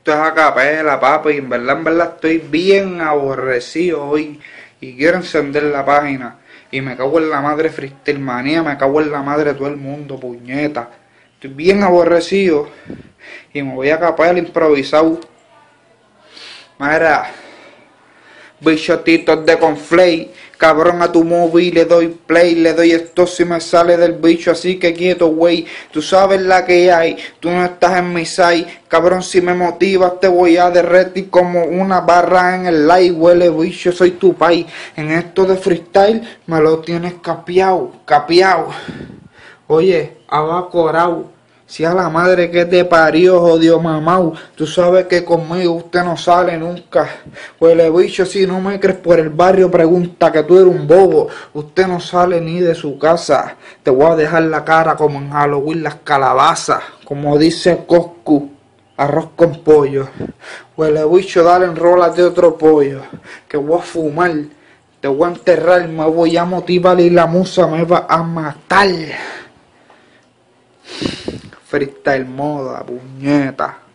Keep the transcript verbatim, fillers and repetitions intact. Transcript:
Esto es a capela, papi. En verdad, en verdad estoy bien aborrecido hoy. Y quiero encender la página. Y me cago en la madre Freestyle Manía. Me cago en la madre de todo el mundo, puñeta. Estoy bien aborrecido. Y me voy a capela improvisado. Mira. Bichotitos de conflay. Cabrón, a tu móvil le doy play, le doy esto si me sale del bicho, así que quieto, wey. Tú sabes la que hay, tú no estás en mi side. Cabrón, si me motivas te voy a derretir como una barra en el live. Huele bicho, soy tu pai. En esto de freestyle me lo tienes capiao, capiao. Oye, abacorao. Si a la madre que te parió, jodió mamau, tú sabes que conmigo usted no sale nunca. Huele bicho, si no me crees por el barrio, pregunta que tú eres un bobo. Usted no sale ni de su casa. Te voy a dejar la cara como en Halloween las calabazas. Como dice Coscu, arroz con pollo. Huele bicho, dale enrólate otro pollo. Que voy a fumar, te voy a enterrar, me voy a motivar y la musa me va a matar. Freestyle moda, puñeta.